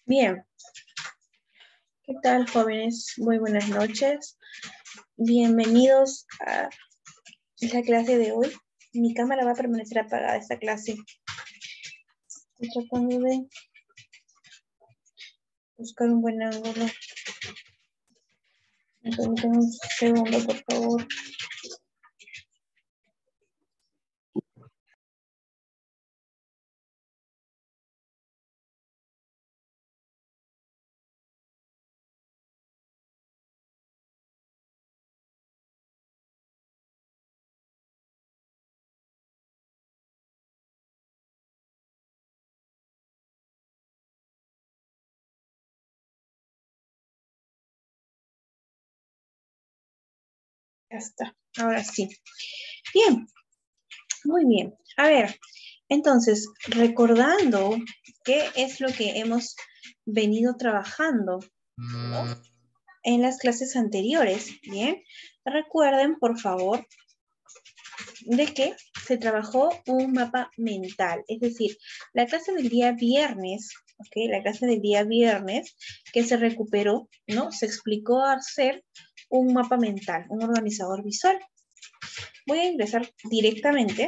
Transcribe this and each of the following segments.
Bien, ¿qué tal, jóvenes? Muy buenas noches. Bienvenidos a la clase de hoy. Mi cámara va a permanecer apagada esta clase. Estoy tratando de buscar un buen ángulo. Me permiten un segundo, por favor. Ya está, ahora sí. Bien, muy bien. A ver, entonces, recordando qué es lo que hemos venido trabajando, ¿no? En las clases anteriores, ¿bien? Recuerden, por favor, de que se trabajó un mapa mental, es decir, la clase del día viernes, ¿ok? La clase del día viernes que se recuperó, ¿no? Se explicó a hacer un mapa mental, un organizador visual. Voy a ingresar directamente.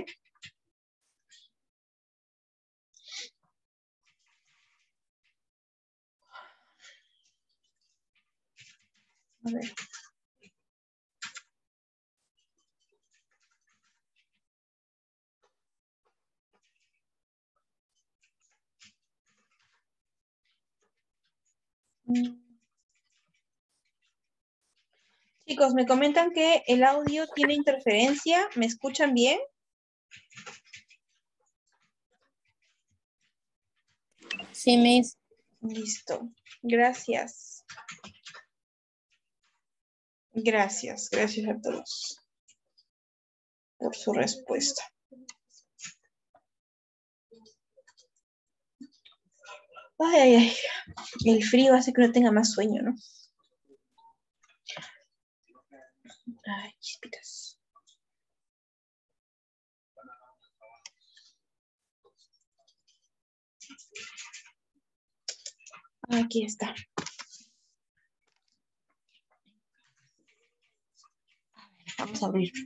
A ver. Chicos, me comentan que el audio tiene interferencia. ¿Me escuchan bien? Sí, Miss. Listo. Gracias. Gracias a todos por su respuesta. Ay, ay, ay. El frío hace que no tenga más sueño, ¿no? Ay, chispitas. Aquí está. Vamos a abrir.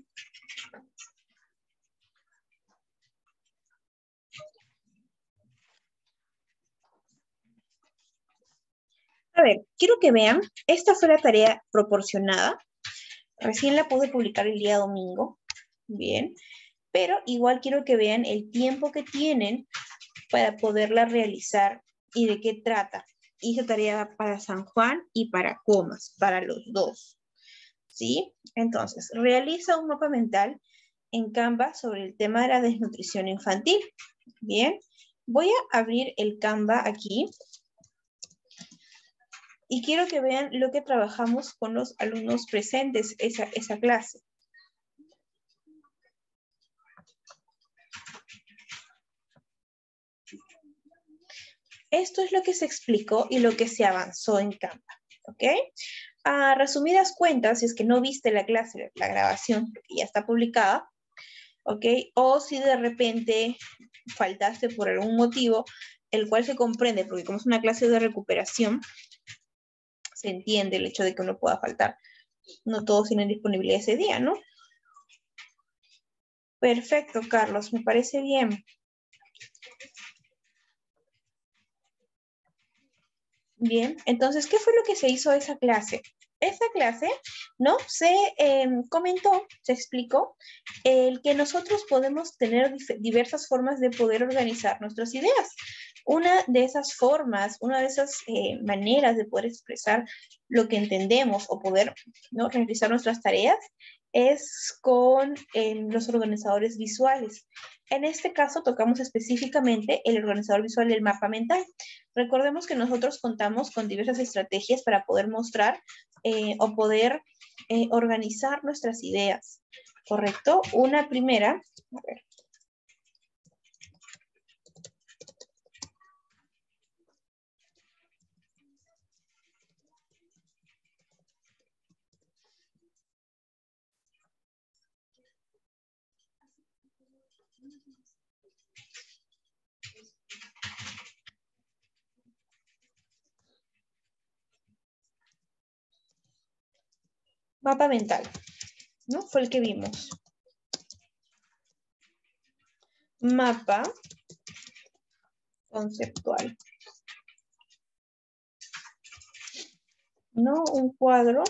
A ver, quiero que vean, esta fue la tarea proporcionada. Recién la pude publicar el día domingo. Bien. Pero igual quiero que vean el tiempo que tienen para poderla realizar y de qué trata. Hice tarea para San Juan y para Comas, para los dos. ¿Sí? Entonces, realiza un mapa mental en Canva sobre el tema de la desnutrición infantil. Bien. Voy a abrir el Canva aquí. Y quiero que vean lo que trabajamos con los alumnos presentes esa clase. Esto es lo que se explicó y lo que se avanzó en Canva, ¿ok? A resumidas cuentas, si es que no viste la clase, la grabación, que ya está publicada, ¿ok? O si de repente faltaste por algún motivo, el cual se comprende, porque como es una clase de recuperación, se entiende el hecho de que uno pueda faltar. No todos tienen disponibilidad ese día, ¿no? Perfecto, Carlos, me parece bien. Bien, entonces, ¿qué fue lo que se hizo esa clase? Esa clase, ¿no? Se comentó, se explicó, el que nosotros podemos tener diversas formas de poder organizar nuestras ideas. Una de esas formas, una de esas maneras de poder expresar lo que entendemos o poder, ¿no?, realizar nuestras tareas es con los organizadores visuales. En este caso, tocamos específicamente el organizador visual del mapa mental. Recordemos que nosotros contamos con diversas estrategias para poder mostrar o poder organizar nuestras ideas, ¿correcto? Una primera, a ver. Mapa mental, ¿no? Fue el que vimos. Mapa conceptual. ¿No? Un cuadro.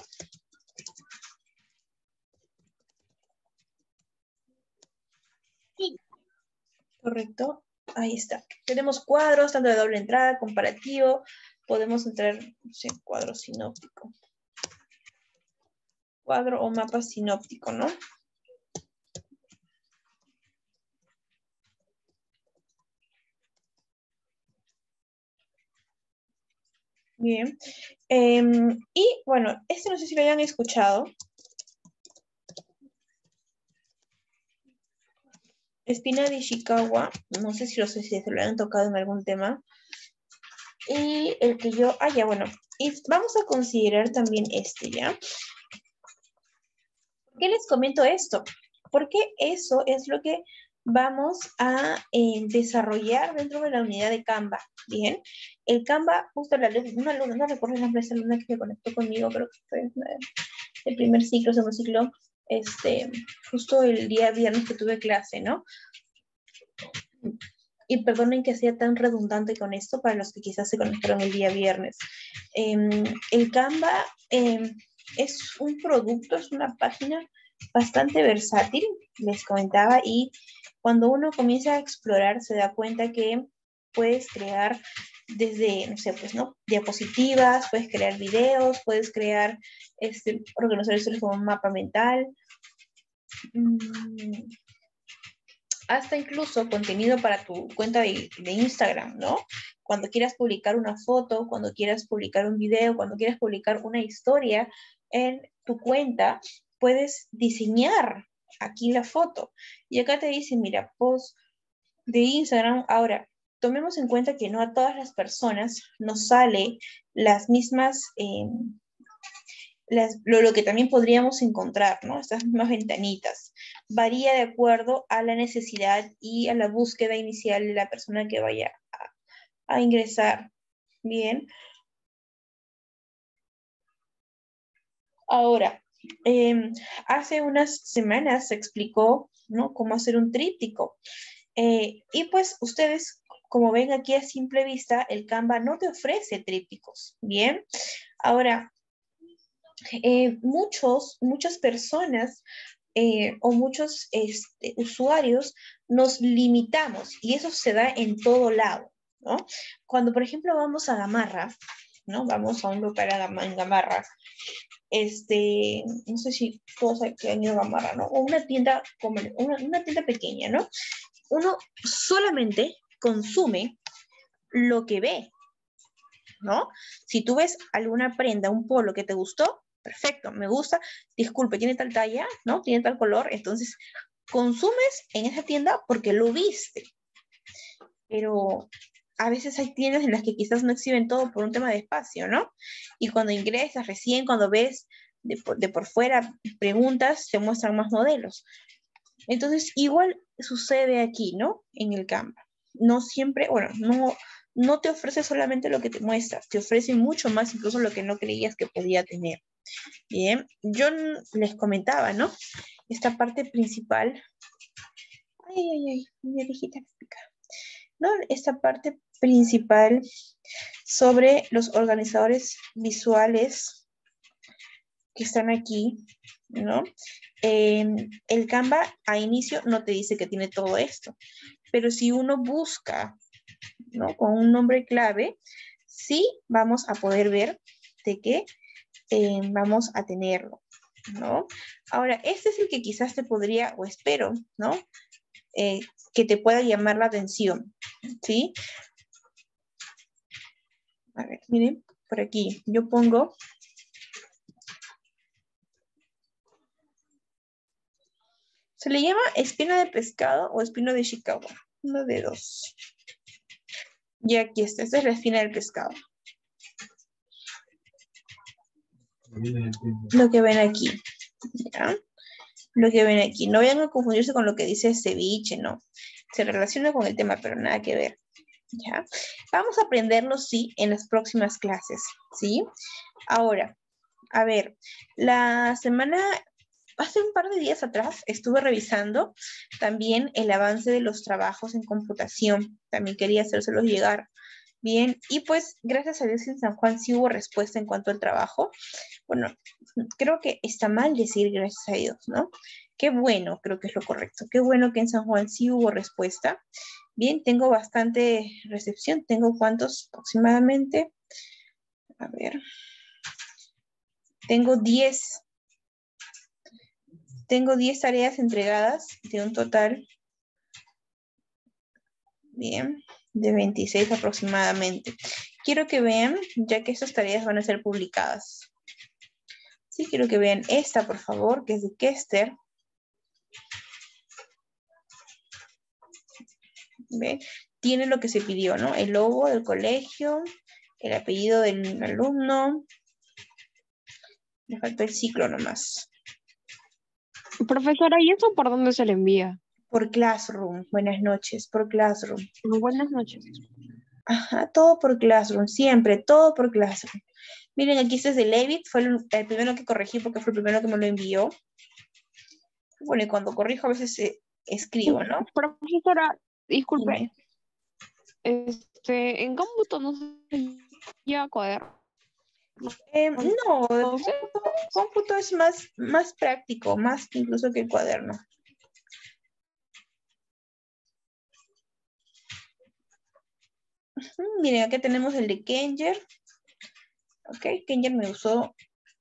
Correcto. Ahí está. Tenemos cuadros, tanto de doble entrada, comparativo. Podemos entrar, no sé, cuadro sinóptico. Cuadro o mapa sinóptico, ¿no? Bien. Y bueno, este no sé si lo hayan escuchado. Espina de Ishikawa, no sé si se lo hayan tocado en algún tema. Y el que yo, ya, bueno. Y vamos a considerar también este, ¿ya? ¿Por qué les comento esto? Porque eso es lo que vamos a desarrollar dentro de la unidad de Canva, ¿bien? El Canva, justo una alumna, no recuerdo el nombre de esa alumna que se conectó conmigo, creo que fue el primer ciclo, segundo ciclo, justo el día viernes que tuve clase, ¿no? Y perdonen que sea tan redundante con esto para los que quizás se conectaron el día viernes. El Canva es un producto, es una página bastante versátil, les comentaba, y cuando uno comienza a explorar se da cuenta que puedes crear desde, no sé, pues, ¿no? Diapositivas, puedes crear videos, puedes crear organizaciones como un mapa mental, hasta incluso contenido para tu cuenta de Instagram, ¿no? Cuando quieras publicar una foto, cuando quieras publicar un video, cuando quieras publicar una historia en tu cuenta, puedes diseñar aquí la foto. Y acá te dice, mira, post de Instagram. Ahora, tomemos en cuenta que no a todas las personas nos sale las mismas... lo que también podríamos encontrar, ¿no? Estas mismas ventanitas. Varía de acuerdo a la necesidad y a la búsqueda inicial de la persona que vaya a ingresar. Bien. Ahora, hace unas semanas se explicó, ¿no? Cómo hacer un tríptico. Y pues ustedes, como ven aquí a simple vista, el Canva no te ofrece trípticos. Bien. Ahora, muchas personas o muchos usuarios nos limitamos y eso se da en todo lado, ¿no? Cuando, por ejemplo, vamos a Gamarra, ¿no? Vamos a un local en Gamarra, no sé si todos aquí han ido a Gamarra, ¿no? O una tienda, como una tienda pequeña, ¿no? Uno solamente consume lo que ve, ¿no? Si tú ves alguna prenda, un polo que te gustó, perfecto, me gusta, disculpe, tiene tal talla, ¿no? Tiene tal color, entonces consumes en esa tienda porque lo viste. Pero a veces hay tiendas en las que quizás no exhiben todo por un tema de espacio, ¿no? Y cuando ingresas recién, cuando ves de por fuera, preguntas, te muestran más modelos. Entonces, igual sucede aquí, ¿no? En el Canva. No siempre, bueno, no te ofrece solamente lo que te muestra, te ofrece mucho más, incluso lo que no creías que podía tener. Bien, yo les comentaba, ¿no? Esta parte principal. Ay, mi orejita me pica. ¿No? Esta parte principal sobre los organizadores visuales que están aquí, ¿no? El Canva a inicio no te dice que tiene todo esto, pero si uno busca, ¿no? Con un nombre clave, sí vamos a poder ver de qué vamos a tenerlo, ¿no? Ahora, este es el que quizás te podría, o espero, ¿no? Que te pueda llamar la atención, ¿sí? A ver, miren, por aquí yo pongo... Se le llama espina de pescado o espino de Ishikawa. Uno de dos. Y aquí está. Esta es la espina del pescado. Lo que ven aquí. ¿Ya? Lo que ven aquí. No vayan a confundirse con lo que dice ceviche, ¿no? Se relaciona con el tema, pero nada que ver. ¿Ya? Vamos a aprenderlo, sí, en las próximas clases, ¿sí? Ahora, A ver, la semana, hace un par de días atrás, estuve revisando también el avance de los trabajos en computación. También quería hacérselos llegar. Bien, y pues gracias a Dios en San Juan sí hubo respuesta en cuanto al trabajo. Bueno, creo que está mal decir gracias a Dios, ¿no? Qué bueno, creo que es lo correcto. Qué bueno que en San Juan sí hubo respuesta. Bien, tengo bastante recepción. ¿Tengo cuántos aproximadamente? A ver. Tengo 10. Tengo 10 tareas entregadas de un total, bien, de 26 aproximadamente. Quiero que vean, ya que estas tareas van a ser publicadas. Sí, quiero que vean esta, por favor, que es de Kester. ¿Ve? Tiene lo que se pidió, ¿no? El logo del colegio, el apellido del alumno. Me falta el ciclo nomás. Profesora, ¿y eso por dónde se le envía? Por Classroom. Buenas noches, por Classroom. Buenas noches. Ajá, todo por Classroom, siempre, todo por Classroom. Miren, aquí este es de Levitt, fue el primero que corregí porque fue el primero que me lo envió. Bueno, y cuando corrijo a veces escribo, ¿no? Profesora, disculpe. Dime. En cómputo no se lleva cuaderno. No, de No sé. cómputo es más práctico, más incluso que el cuaderno. Miren, acá tenemos el de Kenger. Ok, Kenger me usó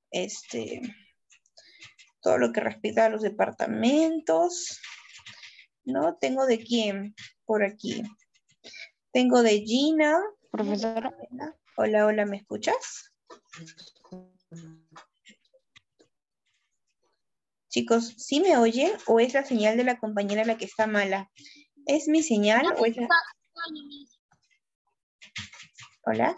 todo lo que respecta a los departamentos. ¿No? Tengo de quién por aquí. Tengo de Gina. Profesora. Hola, hola, ¿me escuchas? Chicos, ¿sí me oyen o es la señal de la compañera la que está mala? ¿Es mi señal o es la... Hola.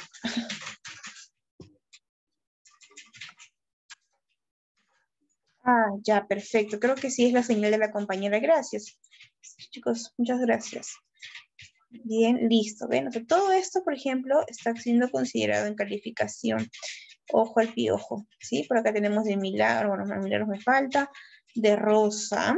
Ah, ya, perfecto. Creo que sí es la señal de la compañera. Gracias. Chicos, muchas gracias. Bien, listo. Ven, o sea, todo esto, por ejemplo, está siendo considerado en calificación. Ojo al piojo, ¿sí? Por acá tenemos de Milagro, bueno, de Milagros me falta, de Rosa.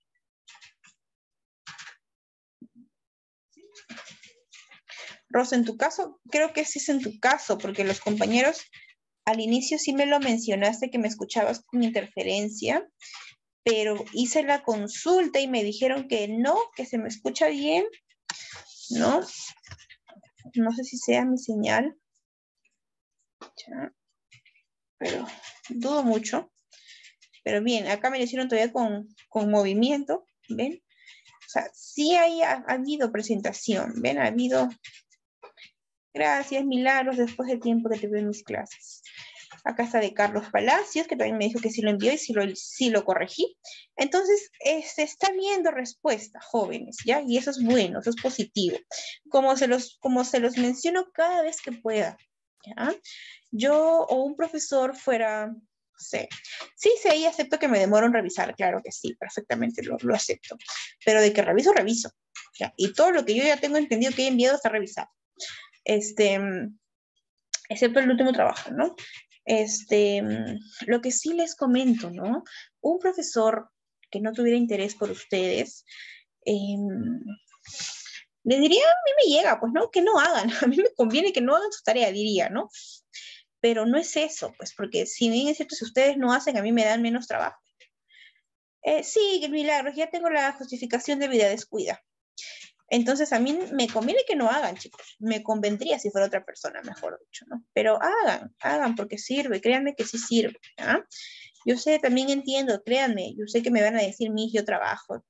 Rosa, en tu caso, creo que sí es en tu caso, porque los compañeros al inicio sí me lo mencionaste que me escuchabas con interferencia, pero hice la consulta y me dijeron que no, que se me escucha bien, ¿no? No sé si sea mi señal. Ya. Pero dudo mucho. Pero bien, acá me lo hicieron todavía con movimiento, ¿ven? O sea, sí ha habido presentación, ¿ven? Ha habido... Gracias, Milagros, después del tiempo que te veo en mis clases. Acá está de Carlos Palacios, que también me dijo que sí lo envió y sí lo corregí. Entonces, se está viendo respuesta, jóvenes, ¿ya? Y eso es bueno, eso es positivo. Como se los menciono cada vez que pueda, ¿ya? Yo o un profesor fuera, no sé, sí, ahí acepto que me demoro en revisar, claro que sí, perfectamente lo acepto. Pero de que reviso, reviso, ¿ya? Y todo lo que yo ya tengo entendido que he enviado está revisado. Excepto el último trabajo, ¿no? Lo que sí les comento, ¿no? Un profesor que no tuviera interés por ustedes, les diría, a mí me llega, pues, ¿no? Que no hagan, a mí me conviene que no hagan su tarea, diría, ¿no? Pero no es eso, pues, porque si bien es cierto, si ustedes no hacen, a mí me dan menos trabajo. Sí, Milagros, ya tengo la justificación de vida descuida. Entonces, a mí me conviene que no hagan, chicos. Me convendría si fuera otra persona, mejor dicho, ¿no? Pero hagan, porque sirve. Créanme que sí sirve, ¿ah? Yo sé, también entiendo, créanme. Yo sé que me van a decir, yo trabajo.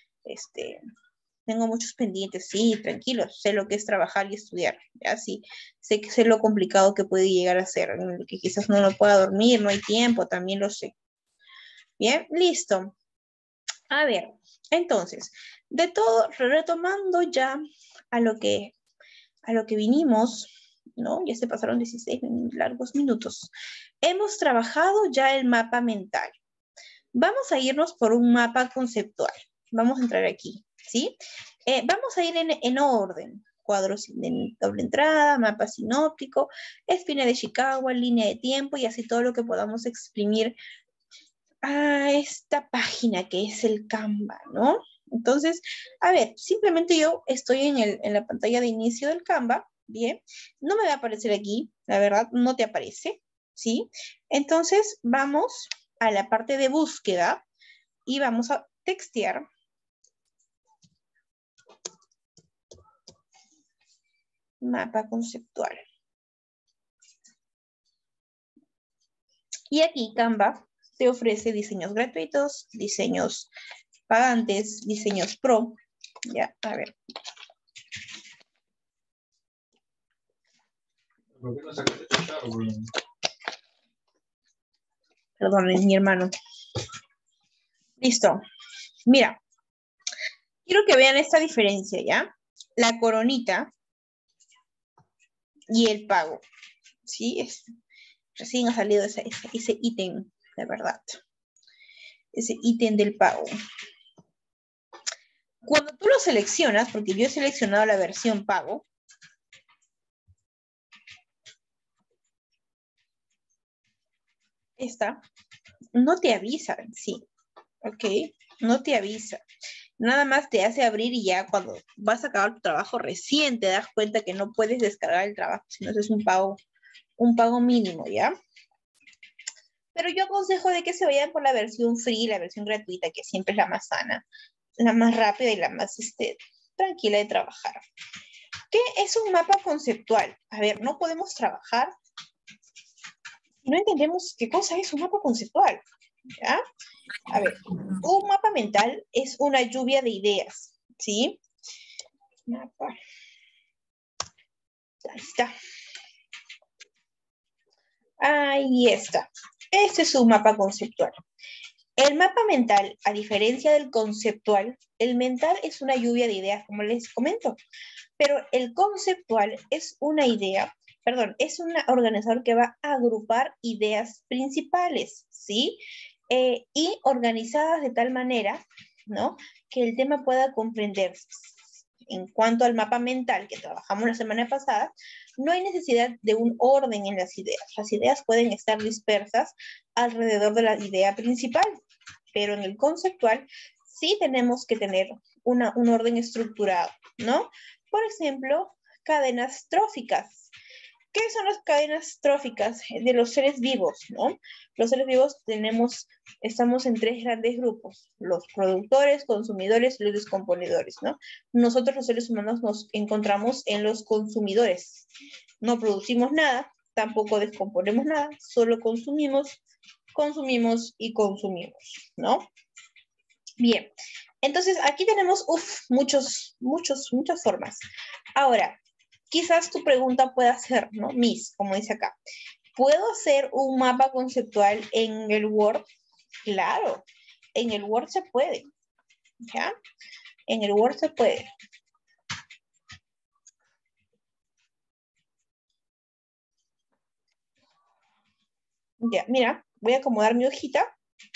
Tengo muchos pendientes. Sí, tranquilos. Sé lo que es trabajar y estudiar, ¿ya? Sí, sé lo complicado que puede llegar a ser. Que quizás no pueda dormir, no hay tiempo, también lo sé. Bien, listo. A ver, entonces, de todo, retomando ya a lo que vinimos, ¿no? Ya se pasaron 16 largos minutos. Hemos trabajado ya el mapa mental. Vamos a irnos por un mapa conceptual. Vamos a entrar aquí, ¿sí? Vamos a ir en orden. cuadros de doble entrada, mapa sinóptico, espina de Chicago, línea de tiempo y así todo lo que podamos exprimir a esta página que es el Canva, ¿no? Entonces, a ver, simplemente yo estoy en la pantalla de inicio del Canva, ¿bien? No me va a aparecer aquí, la verdad, no te aparece, ¿sí? Entonces, vamos a la parte de búsqueda y vamos a textear mapa conceptual. Y aquí Canva te ofrece diseños gratuitos, diseños pagantes, diseños pro. Ya, a ver. ¿Por qué no sacaste tu chavo, bro? Perdón, es mi hermano. Listo. Mira, quiero que vean esta diferencia, ¿ya? La coronita y el pago. ¿Sí? Recién ha salido ese ítem, la verdad. Ese ítem del pago. Cuando tú lo seleccionas, porque yo he seleccionado la versión pago, esta no te avisa en sí, ¿ok? No te avisa. Nada más te hace abrir y ya cuando vas a acabar tu trabajo recién te das cuenta que no puedes descargar el trabajo, sino es un pago mínimo, ¿ya? Pero yo aconsejo de que se vayan por la versión free, la versión gratuita, que siempre es la más sana, la más rápida y la más tranquila de trabajar. ¿Qué es un mapa conceptual? A ver, no podemos trabajar si no entendemos qué cosa es un mapa conceptual, ¿ya? A ver, un mapa mental es una lluvia de ideas, ¿sí? Mapa. Ahí está. Ahí está. Este es un mapa conceptual. El mapa mental, a diferencia del conceptual, el mental es una lluvia de ideas, como les comento, pero el conceptual es una idea, perdón, es un organizador que va a agrupar ideas principales, ¿sí? Y organizadas de tal manera, ¿no? Que el tema pueda comprenderse. En cuanto al mapa mental que trabajamos la semana pasada, no hay necesidad de un orden en las ideas. Las ideas pueden estar dispersas alrededor de la idea principal, pero en el conceptual sí tenemos que tener un orden estructurado, ¿no? Por ejemplo, cadenas tróficas. ¿Qué son las cadenas tróficas de los seres vivos, no? Los seres vivos estamos en tres grandes grupos, los productores, consumidores y los descomponedores, ¿no? Nosotros los seres humanos nos encontramos en los consumidores. No producimos nada, tampoco descomponemos nada, solo consumimos y consumimos, ¿no? Bien, entonces aquí tenemos, muchas formas. Ahora, quizás tu pregunta pueda ser, ¿no? Miss, como dice acá, ¿puedo hacer un mapa conceptual en el Word? Claro, en el Word se puede, ¿ya? En el Word se puede. Ya, mira, voy a acomodar mi hojita.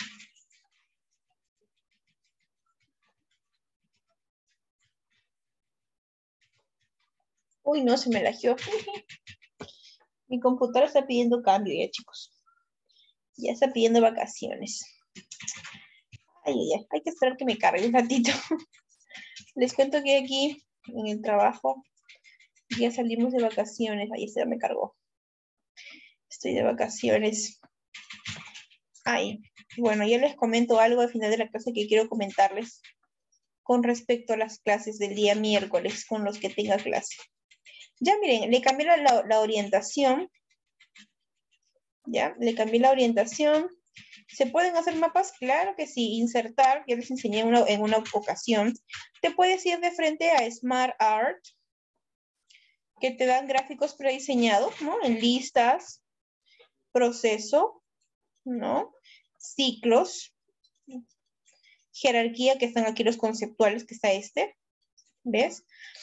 Uy, no, se me lagió. Mi computadora está pidiendo cambio ya, chicos. Ya está pidiendo vacaciones. Ay, ay, ay, hay que esperar que me cargue un ratito. Les cuento que aquí, en el trabajo, ya salimos de vacaciones. Ahí se me cargó. Estoy de vacaciones. Ay, bueno, ya les comento algo al final de la clase que quiero comentarles con respecto a las clases del día miércoles con los que tenga clase. Ya miren, le cambié la orientación. Ya, le cambié la orientación. ¿Se pueden hacer mapas? Claro que sí. Insertar, ya les enseñé en una ocasión. Te puedes ir de frente a Smart Art, que te dan gráficos prediseñados, ¿no? En listas, proceso, ¿no? Ciclos, jerarquía, que están aquí los conceptuales, que está ¿ves?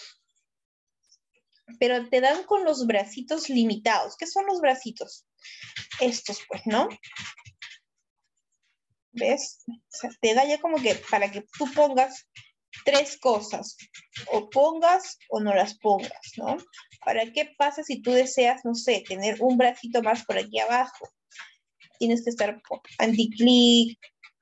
Pero te dan con los bracitos limitados. ¿Qué son los bracitos? Estos, pues, ¿no? ¿Ves? O sea, te da ya como que para que tú pongas tres cosas, o pongas o no las pongas, ¿no? ¿Para qué pasa si tú deseas, no sé, tener un bracito más por aquí abajo? Tienes que estar anti-clic,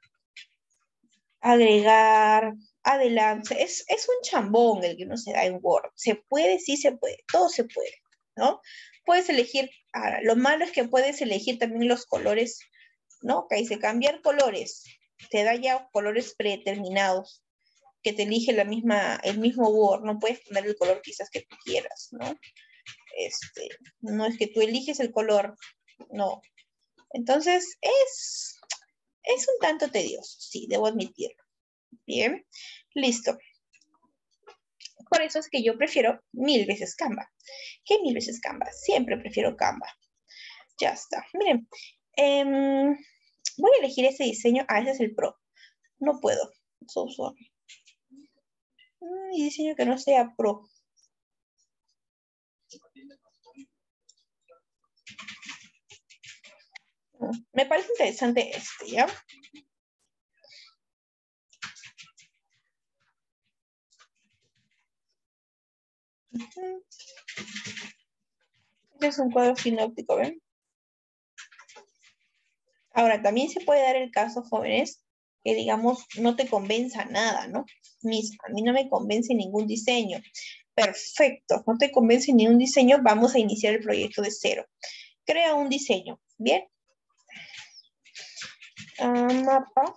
agregar, adelante. Es un chambón el que uno se da en Word. Se puede, sí se puede, todo se puede, ¿no? Puedes elegir, ahora, lo malo es que puedes elegir también los colores, ¿no? Que dice cambiar colores, te da ya colores predeterminados que te elige el mismo Word, no puedes poner el color quizás que tú quieras, ¿no? No es que tú eliges el color, no. Entonces, es un tanto tedioso, sí, debo admitirlo. Bien, listo. Por eso es que yo prefiero 1000 veces Canva. ¿Qué 1000 veces Canva? Siempre prefiero Canva. Ya está. Miren, voy a elegir ese diseño. Ah, ese es el Pro. No puedo. So sorry. Y diseño que no sea Pro. Me parece interesante ¿ya? Este es un cuadro sinóptico, ¿ven? Ahora, también se puede dar el caso, jóvenes, que digamos no te convenza nada, ¿no? A mí no me convence ningún diseño. Perfecto, no te convence ningún diseño, vamos a iniciar el proyecto de cero. Crea un diseño, ¿bien? Mapa.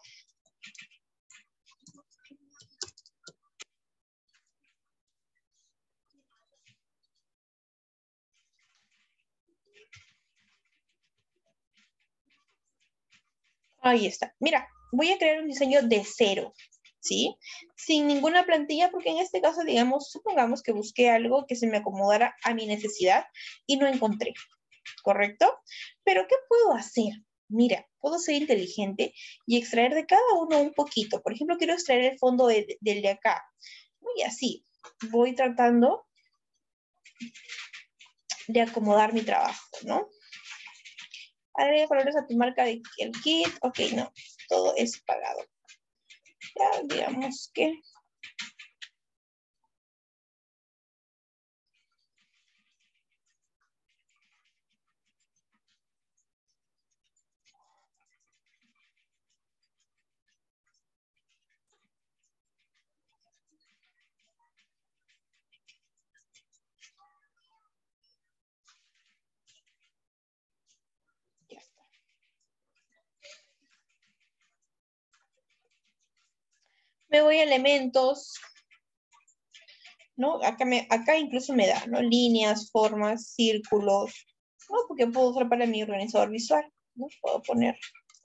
Ahí está. Mira, voy a crear un diseño de cero, ¿sí? Sin ninguna plantilla, porque en este caso, digamos, supongamos que busqué algo que se me acomodara a mi necesidad y no encontré, ¿correcto? Pero, ¿qué puedo hacer? Mira, puedo ser inteligente y extraer de cada uno un poquito. Por ejemplo, quiero extraer el fondo del de acá. Y así, voy tratando de acomodar mi trabajo, ¿no? Agrega colores a tu marca de el kit. Ok, no, todo es pagado. Ya, digamos que... Ya está. Me voy a elementos, ¿no? Acá incluso me da, ¿no? Líneas, formas, círculos, ¿no? Porque puedo usar para mi organizador visual, ¿no? Puedo poner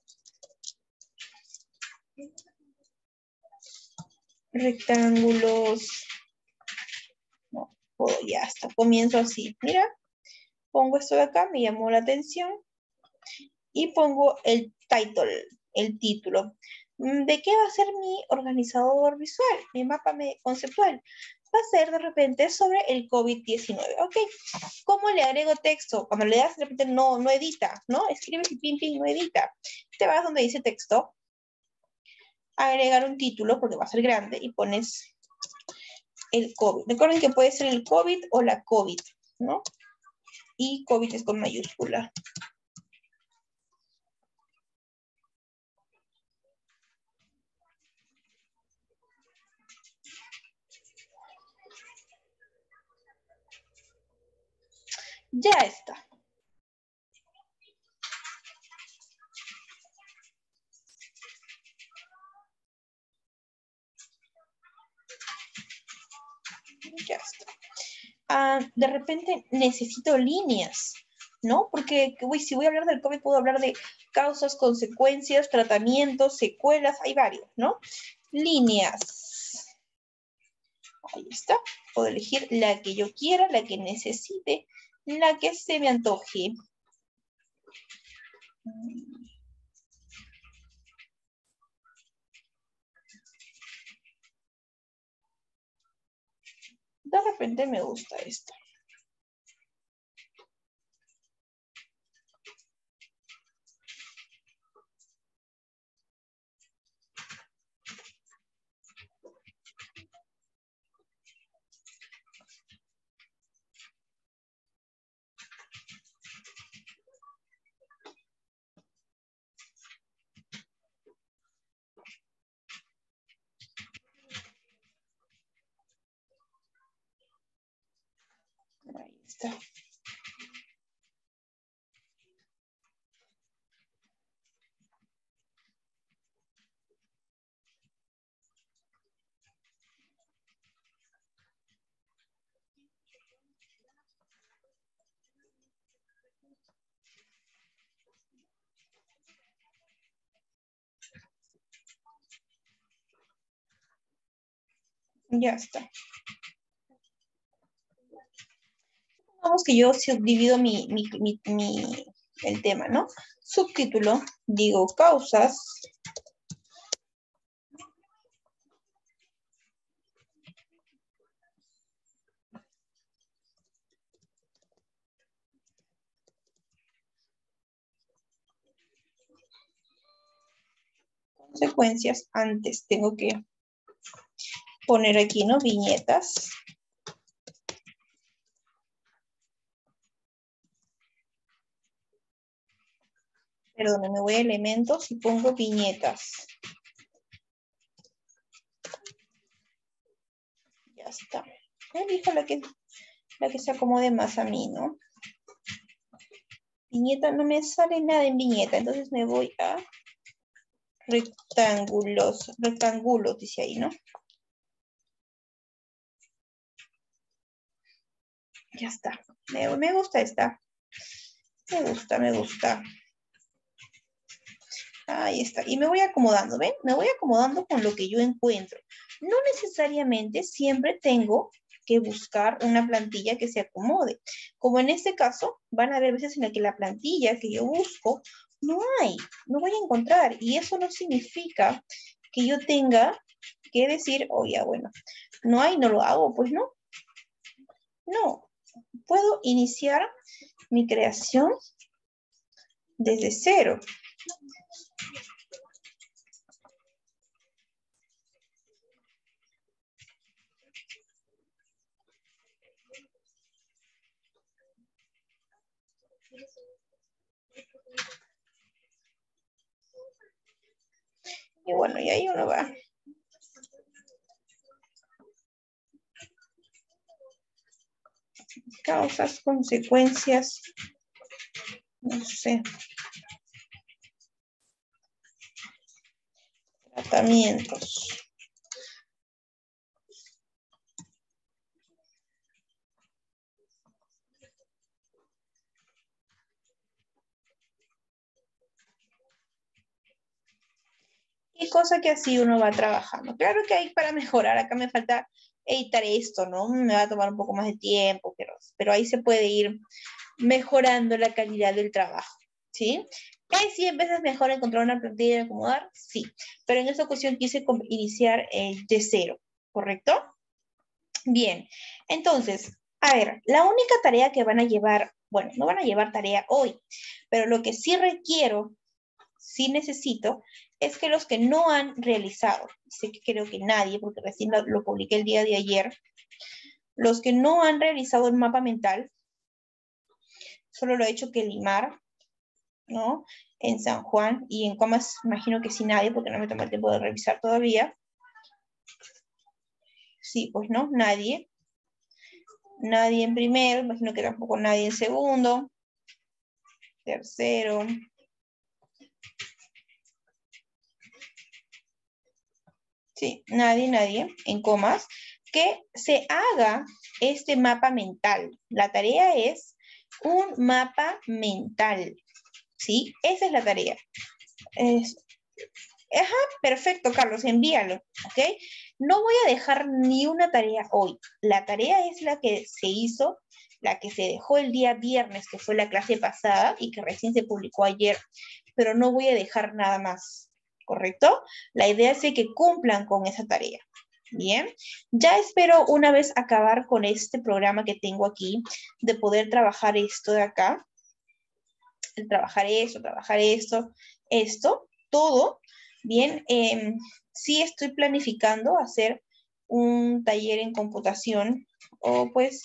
rectángulos, no, ya está, comienzo así, mira, pongo esto de acá, me llamó la atención, y pongo el title, el título. ¿De qué va a ser mi organizador visual, mi mapa conceptual? Va a ser de repente sobre el COVID-19, ¿ok? ¿Cómo le agrego texto? Cuando le das de repente no edita, ¿no? Escribes y pim, pim, no edita. Te vas donde dice texto, agregar un título, porque va a ser grande, y pones el COVID. Recuerden que puede ser el COVID o la COVID, ¿no? Y COVID es con mayúscula. Ya está. Ya está. De repente necesito líneas, ¿no? Porque si voy a hablar del COVID, puedo hablar de causas, consecuencias, tratamientos, secuelas, hay varios, ¿no? Líneas. Ahí está. Puedo elegir la que yo quiera, la que necesite, la que se me antoje. De repente me gusta esta. Ahí está. Ya está. Vamos que yo subdivido el tema, ¿no? Subtítulo, digo causas. Consecuencias. Antes tengo que poner aquí, ¿no? Viñetas. Perdón, me voy a elementos y pongo viñetas. Ya está. Elijo la que se acomode más a mí, ¿no? Viñeta, no me sale nada en viñeta, entonces me voy a rectángulos, dice ahí, ¿no? Ya está. Me gusta esta. Me gusta. Ahí está. Y me voy acomodando, ¿ven? Me voy acomodando con lo que yo encuentro. No necesariamente siempre tengo que buscar una plantilla que se acomode. Como en este caso, van a haber veces en las que la plantilla que yo busco no hay, no voy a encontrar. Y eso no significa que yo tenga que decir, oh, ya, bueno, no hay, no lo hago, pues no. No, puedo iniciar mi creación desde cero. Y bueno, y ahí uno va. Causas, consecuencias, no sé. Tratamientos. Y cosa que así uno va trabajando. Claro que hay para mejorar. Acá me falta editar esto, ¿no? Me va a tomar un poco más de tiempo, pero ahí se puede ir mejorando la calidad del trabajo, ¿sí? ¿Hay 100 veces mejor encontrar una plantilla y acomodar? Sí, pero en esta ocasión quise iniciar de cero, ¿correcto? Bien, entonces, a ver, la única tarea que van a llevar, bueno, no van a llevar tarea hoy, pero lo que sí requiero, sí necesito, es que los que no han realizado, sé que creo que nadie, porque recién lo publiqué el día de ayer, los que no han realizado el mapa mental, solo lo he hecho que limar, ¿no? En San Juan y en Comas, imagino que sí nadie, porque no me tomé el tiempo de revisar todavía. Sí, pues no, nadie. Nadie en primero, imagino que tampoco nadie en segundo. Tercero. Sí, nadie en Comas. Que se haga este mapa mental. La tarea es un mapa mental. ¿Sí? Esa es la tarea. Ajá, perfecto, Carlos, envíalo, ¿ok? No voy a dejar ni una tarea hoy. La tarea es la que se hizo, la que se dejó el día viernes, que fue la clase pasada y que recién se publicó ayer, pero no voy a dejar nada más, ¿correcto? La idea es que cumplan con esa tarea. Bien, ya espero una vez acabar con este programa que tengo aquí, de poder trabajar esto de acá, trabajar esto, todo. Bien, sí estoy planificando hacer un taller en computación o pues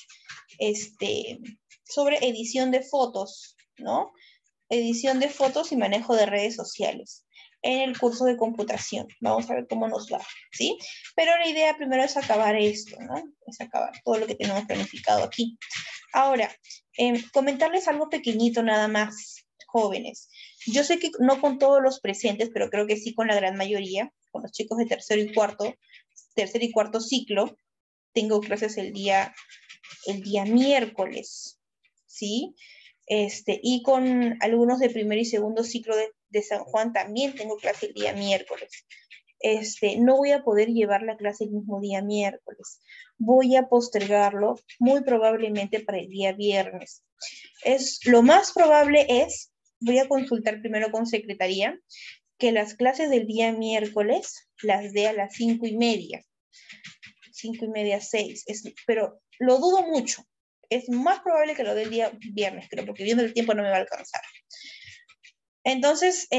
sobre edición de fotos, ¿no? Edición de fotos y manejo de redes sociales en el curso de computación. Vamos a ver cómo nos va, ¿sí? Pero la idea primero es acabar esto, ¿no? Es acabar todo lo que tenemos planificado aquí. Ahora, comentarles algo pequeñito nada más, jóvenes. Yo sé que no con todos los presentes, pero creo que sí con la gran mayoría, con los chicos de tercer y cuarto ciclo, tengo clases el día miércoles, ¿sí? Y con algunos de primer y segundo ciclo de San Juan también tengo clase el día miércoles. No voy a poder llevar la clase el mismo día miércoles. Voy a postergarlo muy probablemente para el día viernes. Lo más probable es, voy a consultar primero con secretaría, que las clases del día miércoles las dé a las 5:30. 5:30, 6. Pero lo dudo mucho. Es más probable que lo dé el día viernes, creo, porque viendo el tiempo no me va a alcanzar. Entonces,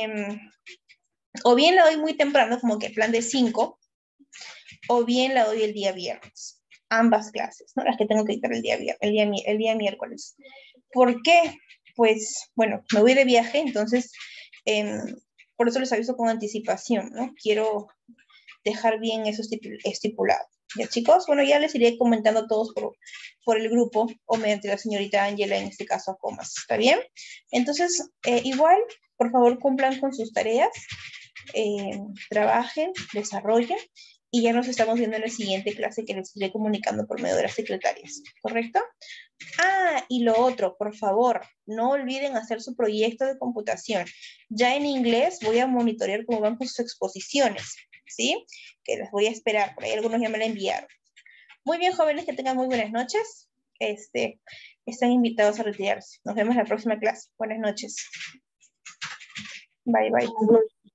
o bien la doy muy temprano, como que plan de 5, o bien la doy el día viernes. Ambas clases, ¿no? Las que tengo que dictar el día miércoles. ¿Por qué? Pues, bueno, me voy de viaje, entonces, por eso les aviso con anticipación, ¿no? Quiero dejar bien eso estipulado. ¿Ya, chicos? Bueno, ya les iré comentando a todos por el grupo o mediante la señorita Ángela, en este caso a Comas. ¿Está bien? Entonces, igual, por favor, cumplan con sus tareas, trabajen, desarrollen, y ya nos estamos viendo en la siguiente clase que les iré comunicando por medio de las secretarias. ¿Correcto? Ah, y lo otro, por favor, no olviden hacer su proyecto de computación. Ya en inglés voy a monitorear cómo van con sus exposiciones, ¿sí? Que las voy a esperar, por ahí algunos ya me la enviaron. Muy bien, jóvenes, que tengan muy buenas noches. Están invitados a retirarse. Nos vemos en la próxima clase. Buenas noches. Bye, bye.